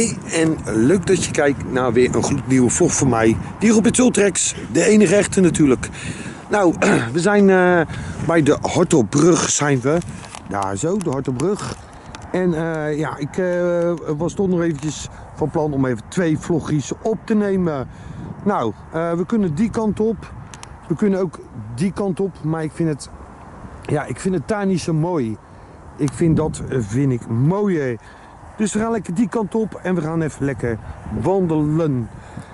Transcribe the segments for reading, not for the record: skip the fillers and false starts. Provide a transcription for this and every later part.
Hey, en leuk dat je kijkt naar weer een gloednieuwe vlog van mij. Hier op het Ultrex, de enige echte natuurlijk. Nou, we zijn bij de Hartelbrug zijn we. Daar zo, de Hartelbrug. En ja, ik was toch nog eventjes van plan om even 2 vlogjes op te nemen. Nou, we kunnen die kant op. We kunnen ook die kant op, maar ik vind het daar niet zo mooi. Ik vind dat mooier. Dus we gaan lekker die kant op en we gaan even lekker wandelen.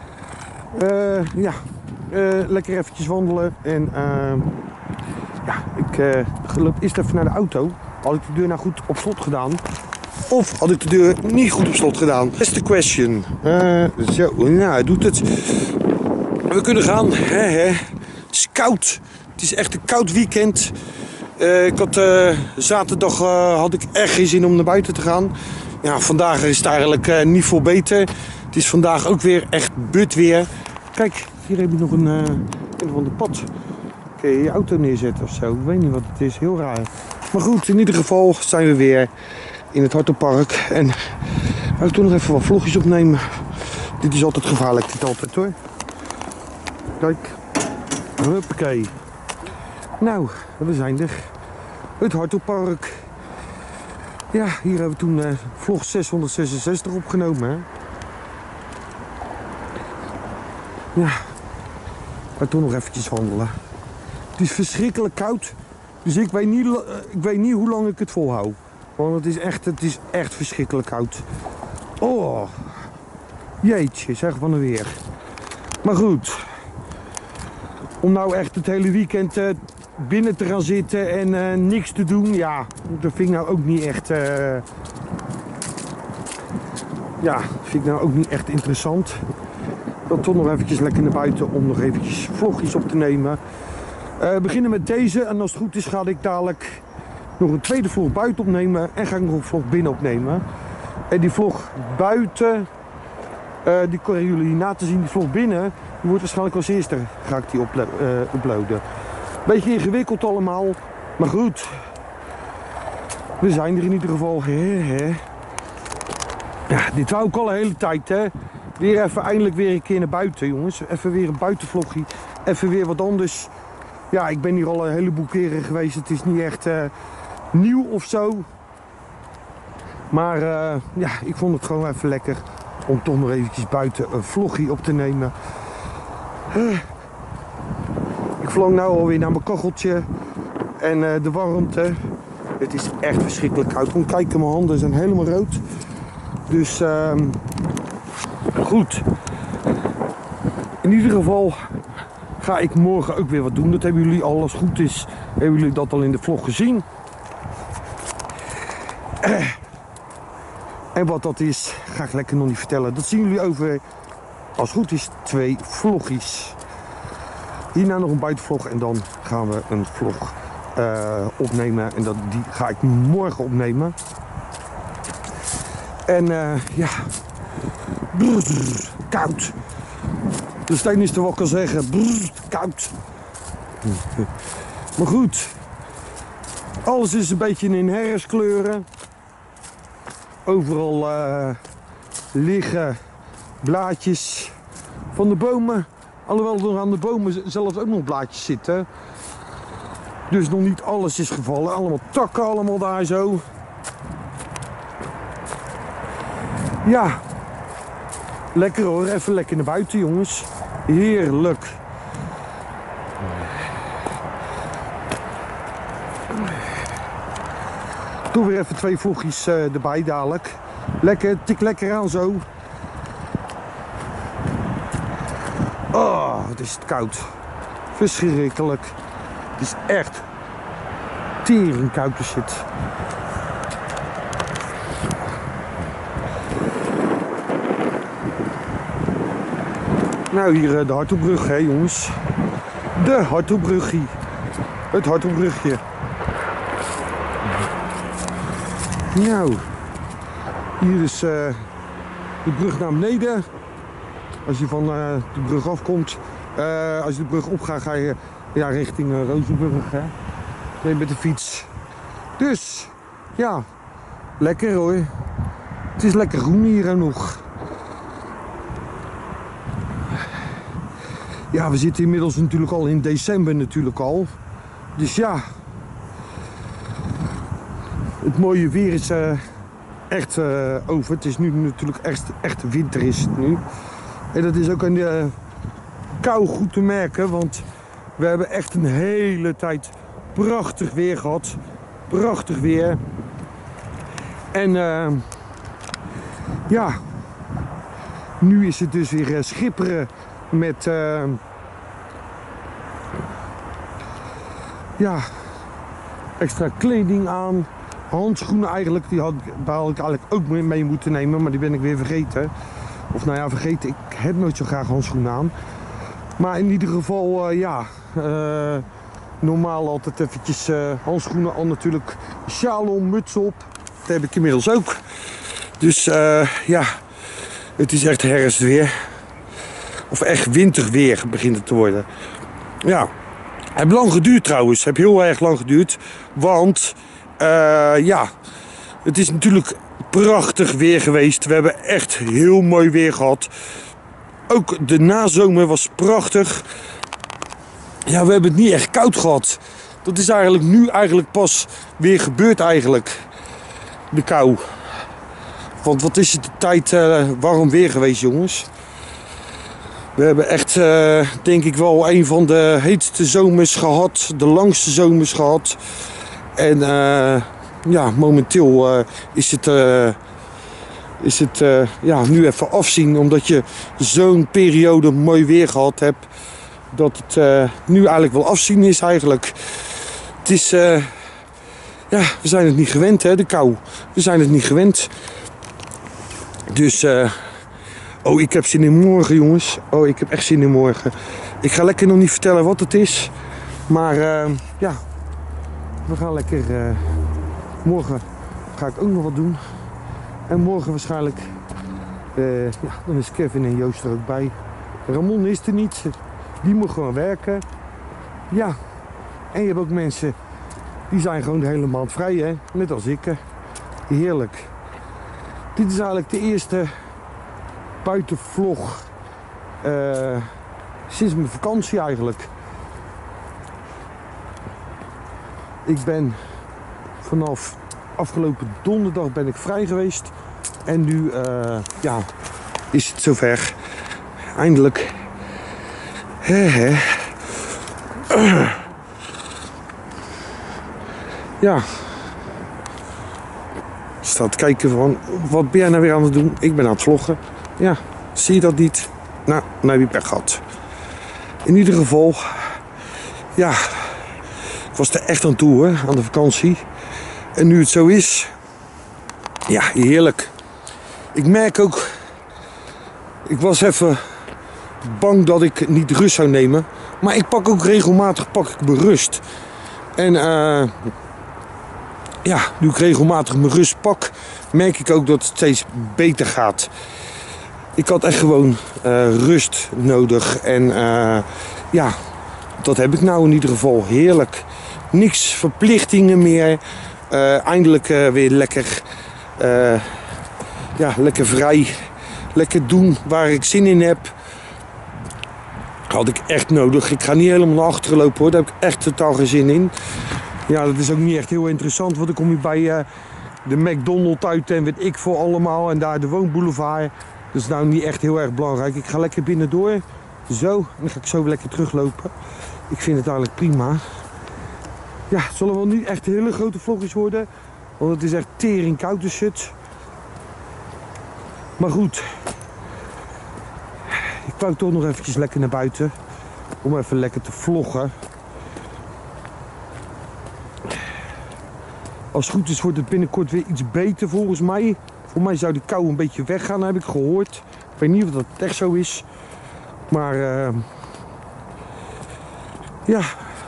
Lekker eventjes wandelen. En ja, ik loop eerst even naar de auto. Had ik de deur nou goed op slot gedaan? Of had ik de deur niet goed op slot gedaan? That's the question. Zo, nou, hij doet het. We kunnen gaan. Het is koud. Het is echt een koud weekend. Zaterdag had ik echt geen zin om naar buiten te gaan. Ja, vandaag is het eigenlijk niet veel beter. Het is vandaag ook weer echt but weer. Kijk, hier heb je nog een of ander pad. Kun je je auto neerzetten of zo. Ik weet niet wat het is, heel raar. Maar goed, in ieder geval zijn we weer in het Hartelpark. En ga ik toch nog even wat vlogjes opnemen. Dit is altijd gevaarlijk, dit altijd hoor. Kijk. Huppakee. Nou, we zijn er. Het Hartelpark. Ja, hier hebben we toen vlog 666 opgenomen. Hè? Ja, maar toch nog eventjes wandelen. Het is verschrikkelijk koud. Dus ik weet niet hoe lang ik het volhoud. Want het is echt verschrikkelijk koud. Oh, jeetje, zeg van de weer. Maar goed. Om nou echt het hele weekend binnen te gaan zitten en niks te doen, ja, dat vind ik nou ook niet echt, interessant. Ik wil toch nog eventjes lekker naar buiten om nog eventjes vlogjes op te nemen. We beginnen met deze en als het goed is ga ik dadelijk nog een tweede vlog buiten opnemen en ga ik nog een vlog binnen opnemen. En die vlog buiten, die kunnen jullie na te zien, die vlog binnen, die wordt waarschijnlijk als eerste ga ik die uploaden. Beetje ingewikkeld allemaal, maar goed. We zijn er in ieder geval. Ja, dit wou ik al een hele tijd, hè. Weer even eindelijk weer een keer naar buiten, jongens. Even weer een buitenvlogje. Even weer wat anders. Ja, ik ben hier al een heleboel keren geweest. Het is niet echt nieuw of zo. Maar ja, ik vond het gewoon even lekker om toch nog eventjes buiten een vlogje op te nemen. Ik vlang nu alweer naar mijn kacheltje en de warmte. Het is echt verschrikkelijk koud. Kom kijken, mijn handen zijn helemaal rood. Dus goed. In ieder geval ga ik morgen ook weer wat doen. Dat hebben jullie al, als het goed is, hebben jullie dat al in de vlog gezien. En wat dat is, ga ik lekker nog niet vertellen. Dat zien jullie over, als het goed is, 2 vlogjes. Hierna nog een buitenvlog en dan gaan we een vlog opnemen. En die ga ik morgen opnemen. En ja, koud. De steen is er wel kan zeggen, koud. Maar goed, alles is een beetje in herfstkleuren. Overal liggen blaadjes van de bomen. Alhoewel er aan de bomen zelfs ook nog blaadjes zitten. Dus nog niet alles is gevallen. Allemaal takken, allemaal daar zo. Ja. Lekker hoor. Even lekker naar buiten, jongens. Heerlijk. Doe weer even 2 vlogjes erbij dadelijk. Lekker, tik lekker aan zo. Oh, het is koud. Verschrikkelijk. Het is echt tering koud de shit. Nou, hier de Hartelbrug, hè jongens. De Hartelbruggie. Het Hartelbrugje. Nou, hier is de brug naar beneden. Als je van de brug afkomt, als je de brug op gaat, ga je richting Rozenburg, hè? Nee, met de fiets. Dus, ja, lekker hoor. Het is lekker groen hier nog. Ja, we zitten inmiddels natuurlijk al in december natuurlijk al. Dus ja, het mooie weer is echt over. Het is nu natuurlijk echt winter is het nu. En dat is ook aan de kou goed te merken, want we hebben echt een hele tijd prachtig weer gehad. Prachtig weer. En ja, nu is het dus weer schipperen met ja, extra kleding aan. Handschoenen eigenlijk, daar had ik eigenlijk ook mee moeten nemen, maar die ben ik weer vergeten. Of nou ja, vergeten, ik heb nooit zo graag handschoenen aan. Maar in ieder geval, ja, normaal altijd eventjes handschoenen aan natuurlijk. Sjaal om, muts op, dat heb ik inmiddels ook. Dus ja, het is echt herfstweer. Of echt winterweer begint het te worden. Ja, het heeft lang geduurd trouwens, het heeft heel erg lang geduurd. Want ja, het is natuurlijk prachtig weer geweest. We hebben echt heel mooi weer gehad. Ook de nazomer was prachtig. Ja, we hebben het niet echt koud gehad. Dat is eigenlijk nu pas weer gebeurd eigenlijk. De kou. Want wat is het de tijd warm weer geweest, jongens. We hebben echt, denk ik wel, een van de heetste zomers gehad. De langste zomers gehad. En ja, momenteel is het ja, nu even afzien. Omdat je zo'n periode mooi weer gehad hebt. Dat het nu eigenlijk wel afzien is eigenlijk. Het is, ja, we zijn het niet gewend, hè, de kou. We zijn het niet gewend. Dus, oh, ik heb zin in morgen, jongens. Oh, ik heb echt zin in morgen. Ik ga lekker nog niet vertellen wat het is. Maar, ja, we gaan lekker, morgen ga ik ook nog wat doen. En morgen waarschijnlijk, ja, dan is Kevin en Joost er ook bij. Ramon is er niet. Die moet gewoon werken. Ja, en je hebt ook mensen die zijn gewoon de hele maand vrij, hè? Net als ik. Heerlijk. Dit is eigenlijk de eerste buitenvlog sinds mijn vakantie eigenlijk. Ik ben vanaf afgelopen donderdag ben ik vrij geweest. En nu ja, is het zover. Eindelijk. Ja. Ik sta te kijken van, wat ben jij nou weer aan het doen? Ik ben aan het vloggen. Ja, zie je dat niet? Nou, dan heb je pech gehad. In ieder geval, ja, ik was er echt aan toe, hè, aan de vakantie. En nu het zo is, ja, heerlijk. Ik merk ook, ik was even bang dat ik niet rust zou nemen. Maar ik pak ook regelmatig mijn rust. En ja, nu ik regelmatig mijn rust pak, merk ik ook dat het steeds beter gaat. Ik had echt gewoon rust nodig. En ja, dat heb ik nou in ieder geval. Heerlijk. Niks verplichtingen meer. Eindelijk weer lekker, ja, lekker vrij. Lekker doen waar ik zin in heb. Had ik echt nodig. Ik ga niet helemaal naar achteren lopen, hoor. Daar heb ik echt totaal geen zin in. Ja, dat is ook niet echt heel interessant. Want ik kom hier bij de McDonald's uit en weet ik voor allemaal. En daar de woonboulevard. Dat is nou niet echt heel erg belangrijk. Ik ga lekker binnendoor. Zo. En dan ga ik zo weer lekker teruglopen. Ik vind het eigenlijk prima. Ja, het zullen wel niet echt hele grote vlogjes worden. Want het is echt tering koud de shit. Maar goed. Ik wou toch nog eventjes lekker naar buiten. Om even lekker te vloggen. Als het goed is wordt het binnenkort weer iets beter volgens mij. Voor mij zou de kou een beetje weggaan, heb ik gehoord. Ik weet niet of dat echt zo is. Maar ja.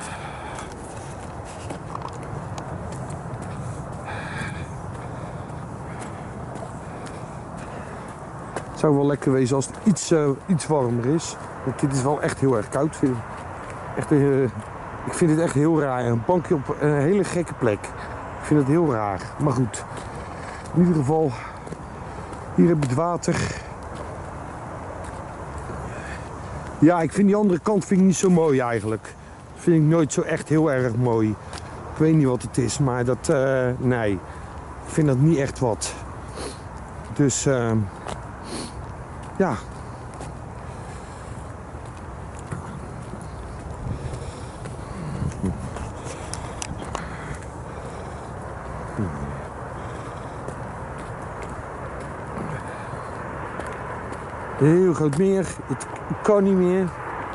Het zou wel lekker wezen als het iets warmer is. Want dit is wel echt heel erg koud. Echt, ik vind het echt heel raar. Een bankje op een hele gekke plek. Ik vind het heel raar. Maar goed. In ieder geval. Hier heb je het water. Ja, ik vind die andere kant niet zo mooi eigenlijk. Dat vind ik nooit zo echt heel erg mooi. Ik weet niet wat het is, maar dat, nee. Ik vind dat niet echt wat. Dus, ja. Heel groot meer, het kan niet meer.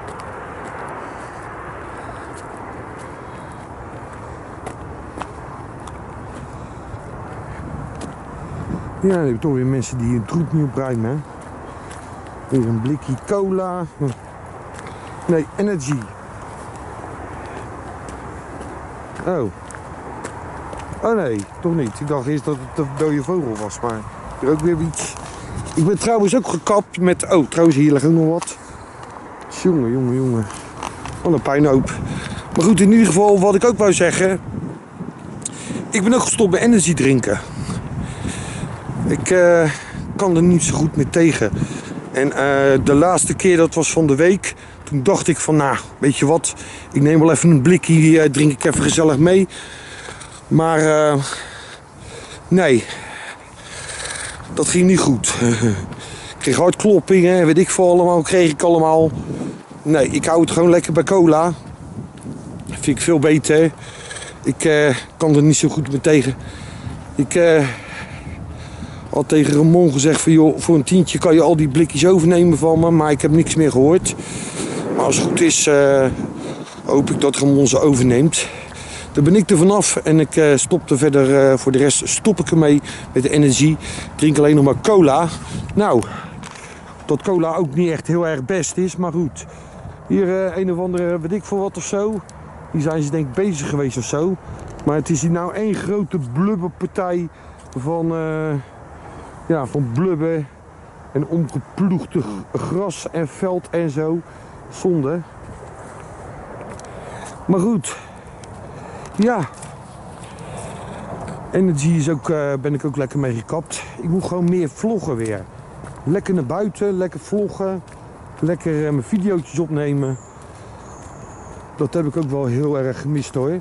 Ja, dan heb je toch weer mensen die hun troep niet opruimen. Hè? Weer een blikje cola. Nee, energy. Oh. Oh nee, toch niet. Ik dacht eerst dat het een dode vogel was, maar er ook weer iets. Ik ben trouwens ook gekapt met... Oh, trouwens hier ligt ook nog wat. Jongen. Wat een puinhoop. Maar goed, in ieder geval wat ik ook wou zeggen. Ik ben ook gestopt bij energy drinken. Ik kan er niet zo goed mee tegen. En de laatste keer, dat was van de week. Toen dacht ik van, nou, weet je wat. Ik neem wel even een blikje, drink ik even gezellig mee. Maar nee. Dat ging niet goed. Ik kreeg hartkloppingen, weet ik veel allemaal, kreeg ik allemaal. Nee, ik hou het gewoon lekker bij cola. Dat vind ik veel beter. Ik kan er niet zo goed mee tegen. Ik had tegen Ramon gezegd van joh, voor een tientje kan je al die blikjes overnemen van me, maar ik heb niks meer gehoord. Maar als het goed is, hoop ik dat Ramon ze overneemt. Daar ben ik er vanaf en ik stop er verder, voor de rest stop ik ermee met de energie. Ik drink alleen nog maar cola. Nou, dat cola ook niet echt heel erg best is, maar goed. Hier een of andere, weet ik veel wat of zo. Die zijn ze denk ik bezig geweest of zo. Maar het is hier nou één grote blubberpartij van, ja, van blubber en omgeploegde gras en veld en zo. Zonde. Maar goed. Ja. Energy is ook, ben ik ook lekker mee gekapt. Ik moet gewoon meer vloggen weer. Lekker naar buiten, lekker vloggen. Lekker mijn video's opnemen. Dat heb ik ook wel heel erg gemist hoor.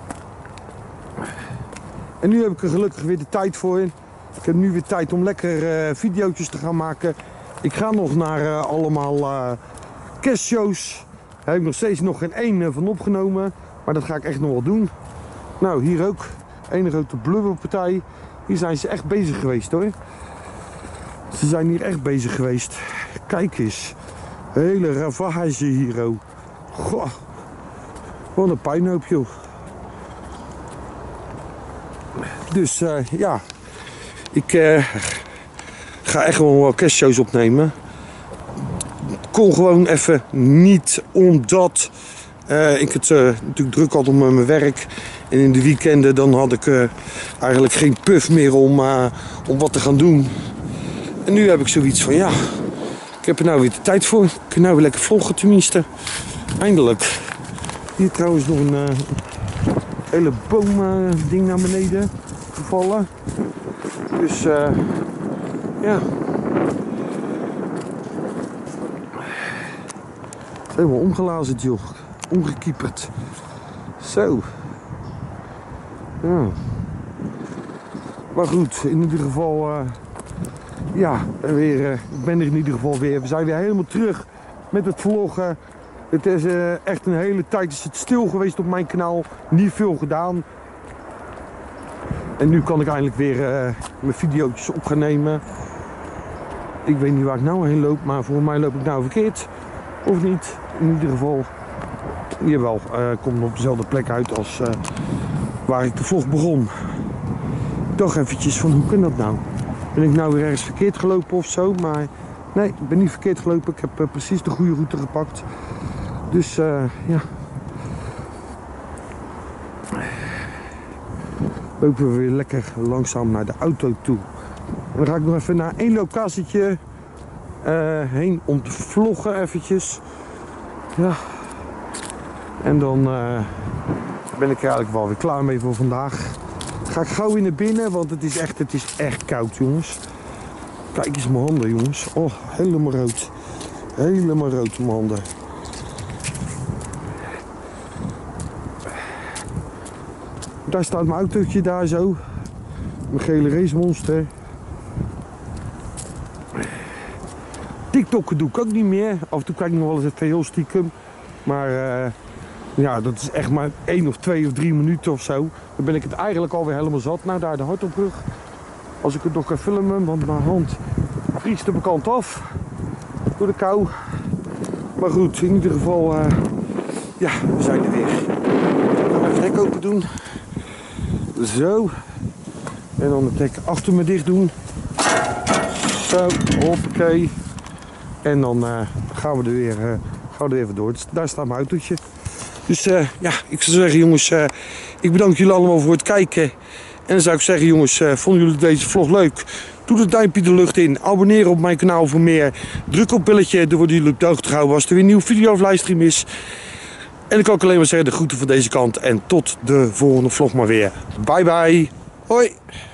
En nu heb ik er gelukkig weer de tijd voor. Ik heb nu weer tijd om lekker video's te gaan maken. Ik ga nog naar allemaal kerstshows. Daar heb ik nog steeds nog geen één van opgenomen. Maar dat ga ik echt nog wel doen. Nou, hier ook. Een grote blubberpartij. Hier zijn ze echt bezig geweest hoor. Ze zijn hier echt bezig geweest. Kijk eens. Hele ravage hier. Oh. Goh. Wat een puinhoop joh. Dus ja. Ik ga echt wel kerstshows opnemen. Kon gewoon even niet omdat ik het natuurlijk druk had om mijn werk. En in de weekenden dan had ik eigenlijk geen puff meer om wat te gaan doen. En nu heb ik zoiets van ja, ik heb er nou weer de tijd voor. Ik kan nou weer lekker vloggen tenminste. Eindelijk. Hier trouwens nog een hele boom ding naar beneden gevallen. Dus ja. Het is helemaal omgelazerd joh. Omgekieperd. Zo. Ja. Maar goed, in ieder geval, ja, weer, ik ben er in ieder geval weer. We zijn weer helemaal terug met het vloggen. Het is echt een hele tijd is het stil geweest op mijn kanaal. Niet veel gedaan. En nu kan ik eindelijk weer mijn video's op gaan nemen. Ik weet niet waar ik nou heen loop, maar voor mij loop ik nou verkeerd. Of niet. In ieder geval, jawel, ik kom op dezelfde plek uit als waar ik de vlog begon. Ik dacht eventjes van hoe kan dat nou? Ben ik nou weer ergens verkeerd gelopen of zo? Maar nee, ik ben niet verkeerd gelopen. Ik heb precies de goede route gepakt. Dus ja. Lopen we weer lekker langzaam naar de auto toe. En dan ga ik nog even naar één locatietje heen om te vloggen eventjes. Ja. En dan ben ik er eigenlijk wel weer klaar mee voor vandaag. Ga ik gauw weer naar binnen, want het is echt koud jongens. Kijk eens mijn handen, jongens. Oh, helemaal rood. Helemaal rood mijn handen. Daar staat mijn autootje daar zo. Mijn gele racemonster. TikTokken doe ik ook niet meer. Af en toe kijk ik nog wel eens even heel stiekem. Maar ja, dat is echt maar 1 of 2 of 3 minuten of zo. Dan ben ik het eigenlijk alweer helemaal zat. Nou, daar de Hartelbrug. Als ik het nog kan filmen, want mijn hand vriest de kant af. Door de kou. Maar goed, in ieder geval, ja, we zijn er weer. Ik ga even het hek open doen. Zo. En dan het hek achter me dicht doen. Zo, hoppakee. En dan gaan we er weer even door. Dus daar staat mijn autootje. Dus ja, ik zou zeggen jongens, ik bedank jullie allemaal voor het kijken. En dan zou ik zeggen jongens, vonden jullie deze vlog leuk? Doe het duimpje de lucht in. Abonneer op mijn kanaal voor meer. Druk op belletje, dan worden jullie op de hoogte gehouden als er weer een nieuwe video of livestream is. En ik kan ook alleen maar zeggen de groeten van deze kant. En tot de volgende vlog maar weer. Bye bye. Hoi.